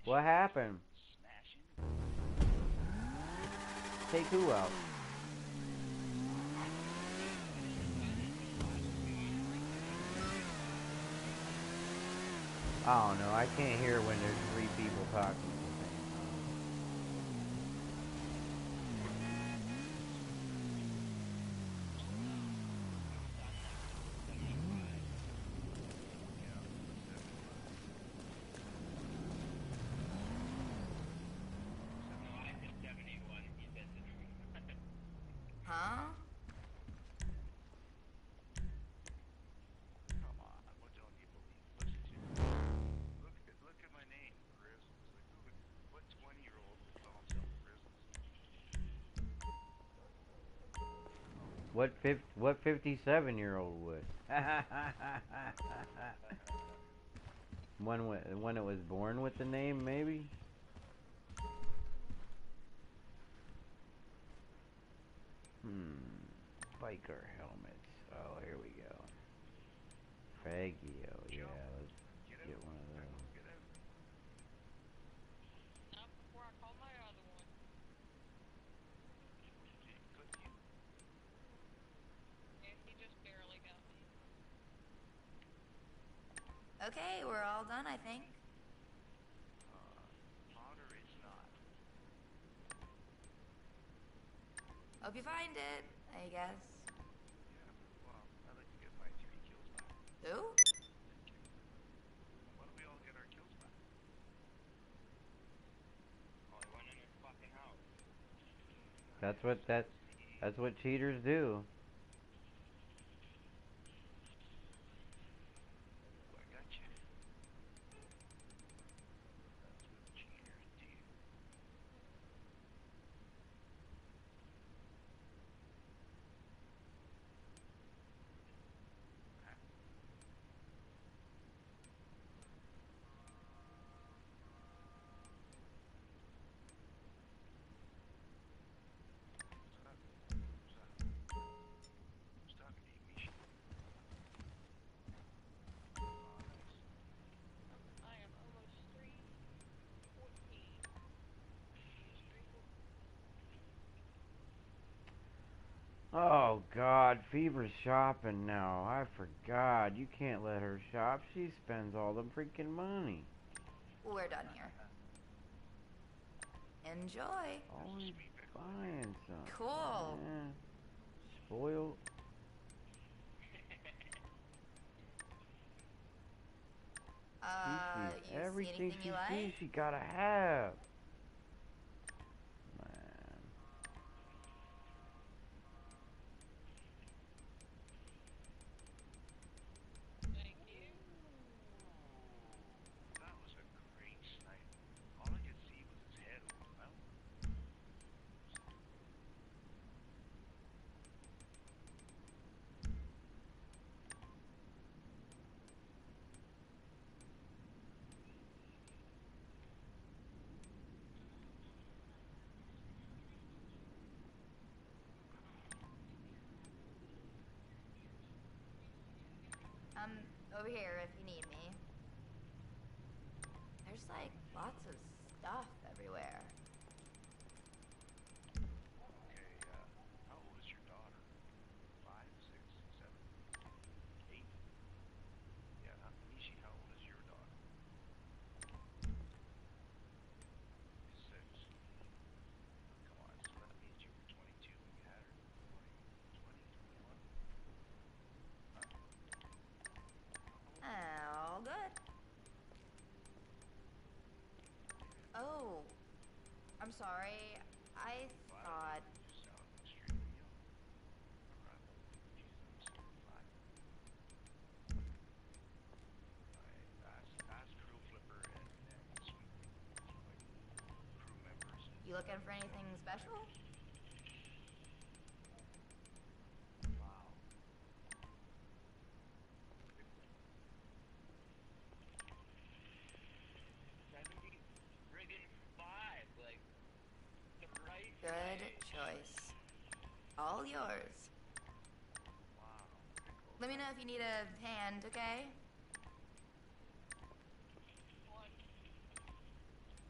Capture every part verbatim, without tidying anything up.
What happened? Take who out? I don't know. I can't hear when there's three people talking. Huh? What fif- what fifty-seven year old would? One when it was born with the name, maybe. Hmm. Biker helmets. Oh, here we go. Faggio. Yeah, let's get one of those. Not before I call my other one. Yeah, he just barely got me. Okay, we're all done, I think. Hope you find it, I guess. Who? That's what that. That's what cheaters do. I am almost three fourteen. Oh God, Fever's shopping now. I forgot. You can't let her shop. She spends all the freaking money. We're done here. Enjoy. Always buying something. Cool. Yeah. Spoiled. Uh, She sees you see everything anything she you sees, like? she gotta have. Man. Thank you. I'm over here if you need me. There's like lots of stuff everywhere. All good. Oh, I'm sorry. I thought... You looking for anything special? Good choice. All yours. Let me know if you need a hand, okay? One.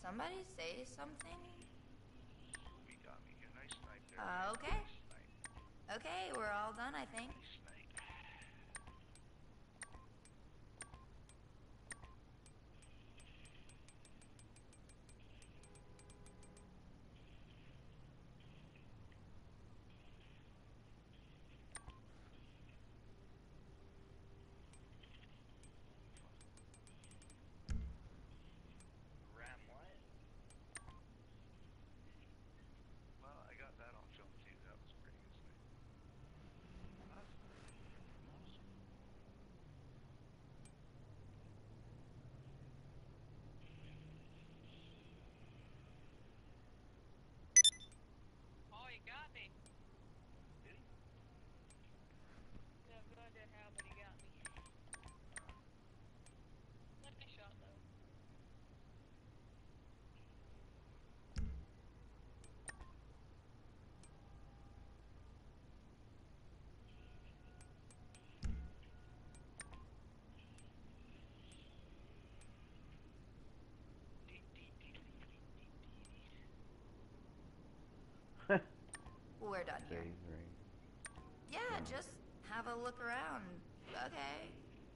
somebody say something? We got me here. Nice snipe there. Uh, man. okay. Nice snipe. Okay, we're all done, I think. Nice snipe. Ram what? Well, I got that on film too. That was a pretty good snipe. That's awesome. Oh, he got me. Did he? I have no idea how, but he got me. Nice shot, though. Dee, dee, dee, dee, dee, dee, dee. We're done here. Save ring. Yeah, just have a look around. Okay.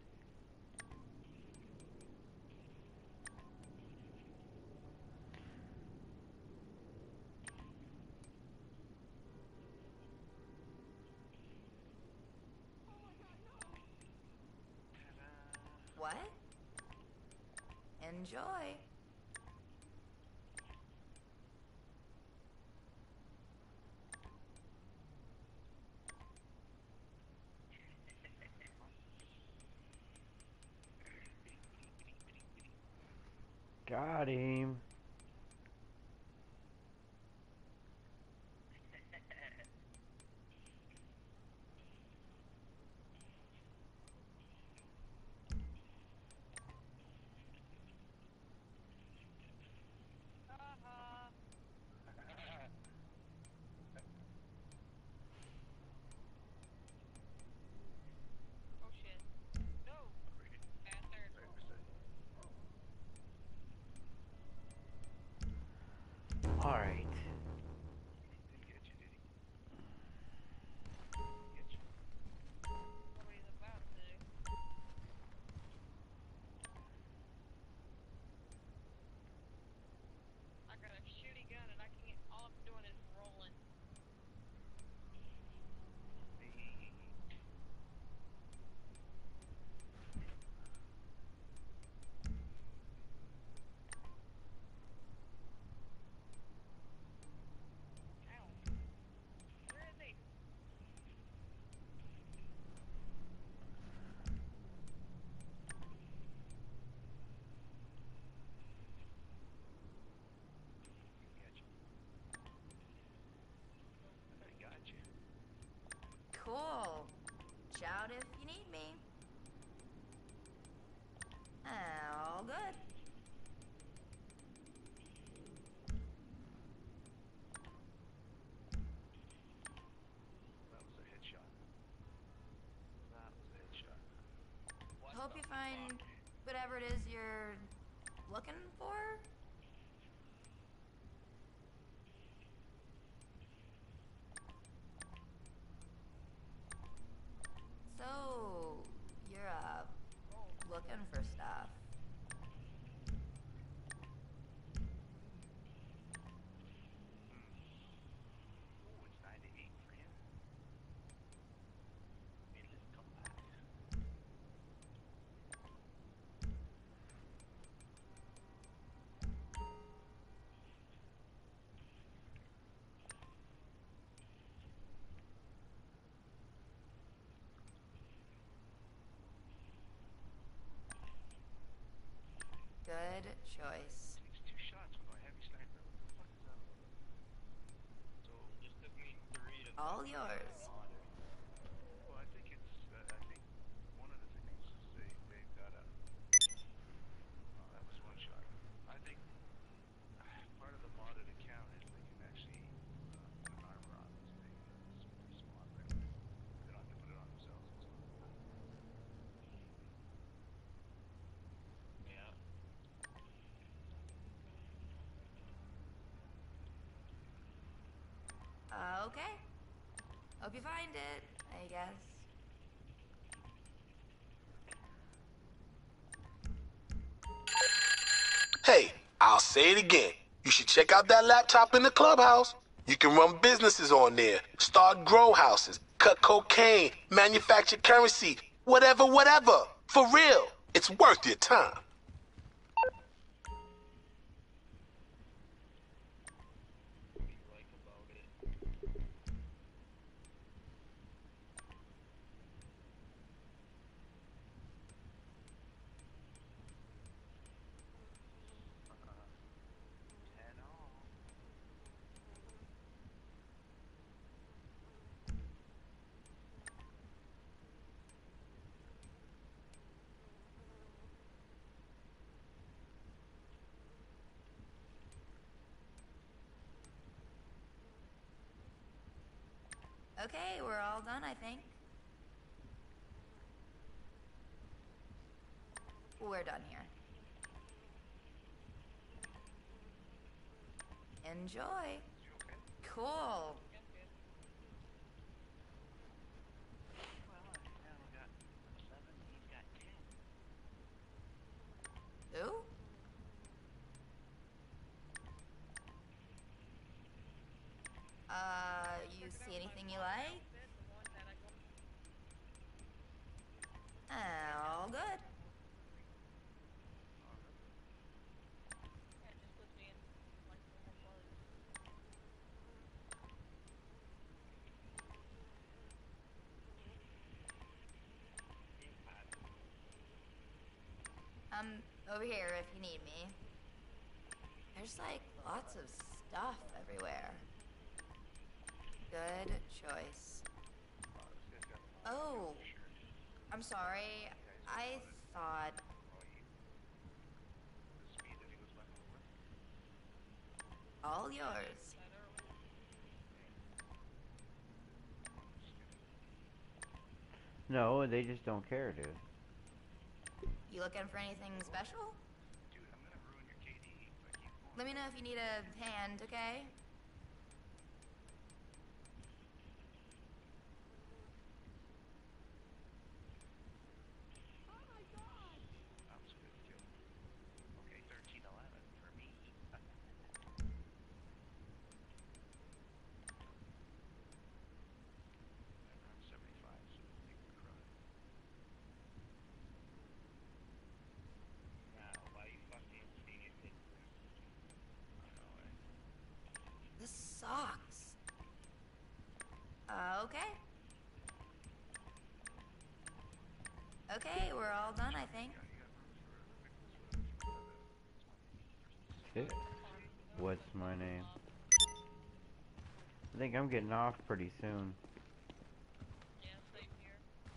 Ta-da. What? Enjoy. Got him. Haha. Oh shit. No. Bastard. Alright. Didn't get you, did he? Get you. What he's about to do. I got a shooty gun and I can't. All I'm doing is rolling. Hey. Ow. Where is he? Get you. I got you. Cool. Shout if you need me. All good. That was a headshot. That was a headshot. What Hope the you find fuck? whatever it is you're looking for. So, you're uh looking for stuff. Ooh, it's nine to eight for him. Endless comeback. Good choice. Takes two shots with my heavy sniper. What the fuck is that all about? So, Just took me three to All fucking yours. get on it. well, I think it's, uh, I think one of the things is they, they've got a, oh, that was one shot. I think uh, part of the modded account is they can actually uh, put an armor on this thing. It's pretty smart, right? They don't have to put it on themselves and stuff. Yeah. Okay. Hope you find it, I guess. Hey, I'll say it again. You should check out that laptop in the clubhouse. You can run businesses on there, start grow houses, cut cocaine, manufacture currency, whatever, whatever. For real. It's worth your time. What do you like about it? Ten all. Okay, we're all done, I think. We're done here. Enjoy. You okay? Cool. Well, Well, I got eleven, he's got ten. Ooh. Uh, you see anything you like? outfit, the one that I got. All good. Yeah, it just puts me in like normal clothes. I'm over here if you need me. There's like lots of stuff everywhere. Good choice. Oh, this guy's got a lot Oh, of shirt. I'm sorry. I thought. Oh, you. The speed that he was went over. All yours. That earlier. No, they just don't care, dude. You looking for anything special? Dude, I'm gonna ruin your K D if I keep going. Let me know if you need a hand, okay? That was a good kill. Okay, thirteen eleven for me. And I'm seventy-five, so I think we're crying. Now, why you fucking seeing it? I know, eh? This sucks. Uh, okay. Okay, we're all done, I think. Shit. What's my name? I think I'm getting off pretty soon. Yeah, same here.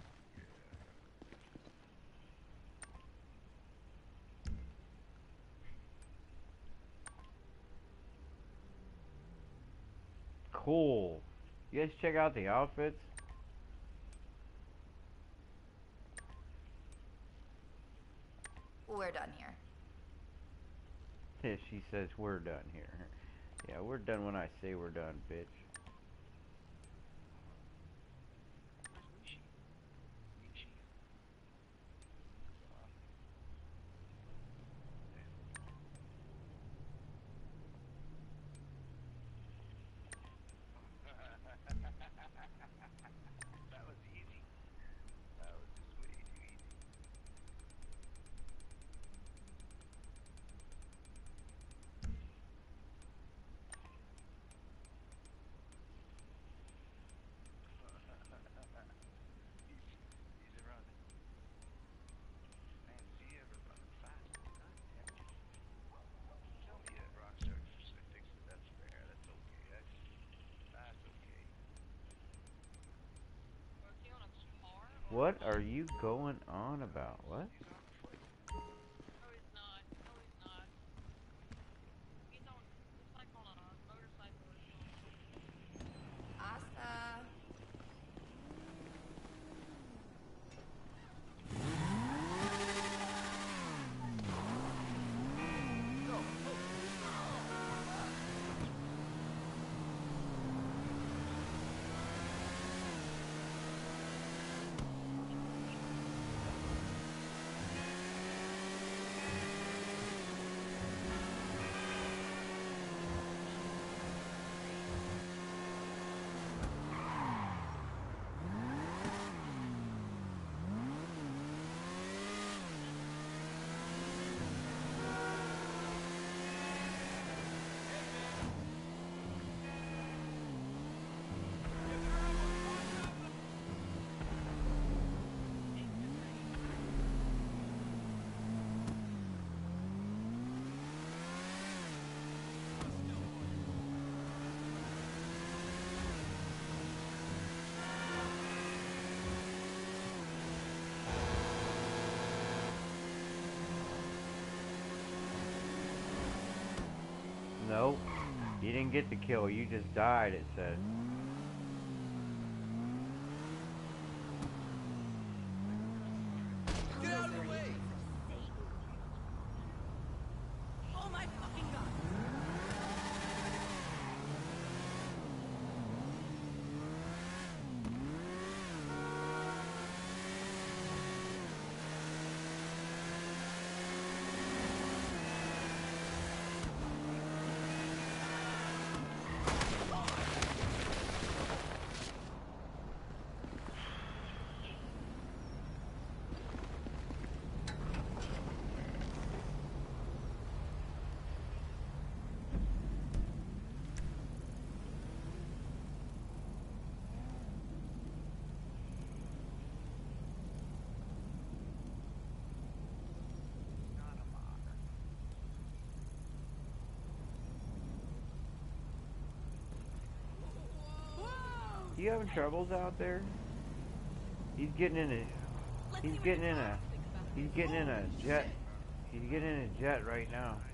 Cool. You guys check out the outfits? We're done here. Yeah, she says we're done here. Yeah, we're done when I say we're done, bitch. Where's Rishi? Rishi. That was easy. That was just way too easy. he's, he's a running. Man, is he ever running fast? God damn it. Tell me that Rockstar just fixed it. That's fair. That's okay. That's, that's okay. Or is he on a car? Or What are you going on about? What? He's on foot. No, he's not. No, he's not. He's on. Looks like on a motorcycle or something. Asta. You didn't get the kill, you just died, it said. Get out of the way! Oh my fucking god! You having troubles out there? He's getting in a, he's getting in a, he's getting in a jet, he's getting in a jet right now.